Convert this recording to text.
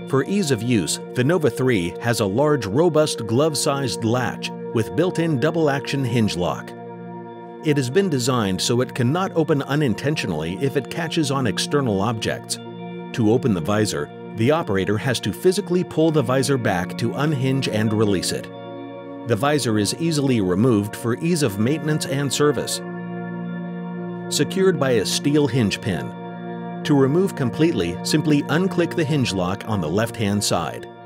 For ease of use, the Nova 3 has a large, robust, glove-sized latch with built-in double-action hinge lock. It has been designed so it cannot open unintentionally if it catches on external objects. To open the visor, the operator has to physically pull the visor back to unhinge and release it. The visor is easily removed for ease of maintenance and service. Secured by a steel hinge pin. To remove completely, simply unclick the hinge lock on the left-hand side.